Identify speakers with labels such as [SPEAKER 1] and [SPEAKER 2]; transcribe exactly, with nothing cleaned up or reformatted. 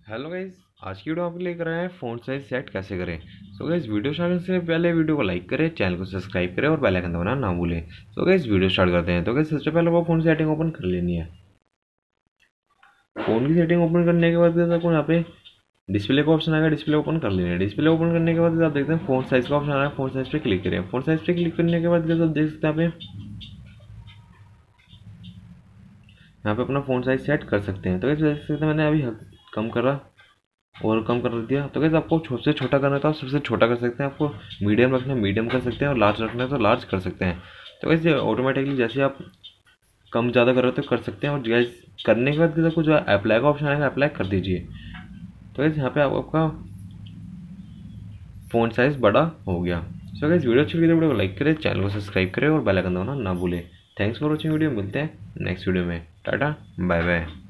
[SPEAKER 1] Hello guys, आज की video आपके लेकर आए हैं फ़ॉन्ट साइज सेट कैसे करें। सो गाइस, वीडियो स्टार्ट करने से पहले वीडियो को लाइक करें, चैनल को सब्सक्राइब करें और बेल आइकन दबाना ना भूलें। सो गाइस, वीडियो स्टार्ट करते हैं। तो गाइस, सबसे पहले वो फ़ोन सेटिंग ओपन कर लेनी है। फ़ोन की सेटिंग ओपन करने के बाद आपको यहाँ पे डिस्प्ले का ऑप्शन आएगा, डिस्प्ले ओपन कर लेना है। डिस्प्ले ओपन करने के बाद आप देखते हैं फ़ॉन्ट साइज का ऑप्शन आ रहा है, फ़ॉन्ट साइज पे क्लिक करें। फ़ॉन्ट साइज पे क्लिक करने के बाद आप देख सकते हैं यहाँ पे यहाँ पे अपना फ़ॉन्ट साइज सेट कर सकते हैं। तो गाइस, देख सकते हैं मैंने अभी कम करा और कम कर दिया। तो कैसे आपको छोटे से छोटा करना है तो आप सबसे छोटा कर सकते हैं, आपको मीडियम रखना है मीडियम कर सकते हैं और लार्ज रखना है तो लार्ज कर सकते हैं। तो वैसे ऑटोमेटिकली जैसे आप कम ज़्यादा कर रहे हो तो कर सकते हैं। और गैस करने के बाद कैसे आपको जो अप्लाई का ऑप्शन आएगा अप्लाई कर दीजिए। तो वैसे यहाँ पे आप, आपका फ़ॉन्ट साइज़ बड़ा हो गया। सो गैस, वीडियो अच्छी लगी तो वीडियो को लाइक करें, चैनल को सब्सक्राइब करें और बेल आइकन दबाना ना भूलें। थैंक्स फॉर वॉचिंग वीडियो, मिलते हैं नेक्स्ट वीडियो में। Tata bye bye.